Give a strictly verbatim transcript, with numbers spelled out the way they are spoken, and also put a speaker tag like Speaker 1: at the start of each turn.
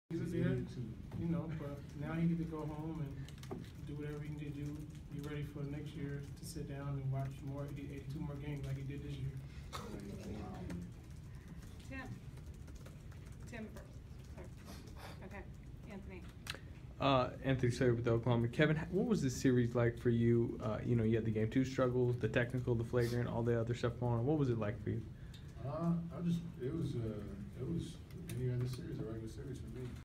Speaker 1: He was there, you know, but now he need to go home and do whatever he need to do, be ready for next year to sit down and watch more, eighty-two more games like he did this year.
Speaker 2: Tim. Tim first. Sorry. Okay, Anthony.
Speaker 3: Uh, Anthony Slater with Oklahoma. Kevin, what was this series like for you? Uh, you know, you had the game two struggles, the technical, the flagrant, all the other stuff going on. What was it like for you?
Speaker 4: Uh, I just, it was, uh, it was any other series, a regular series for me.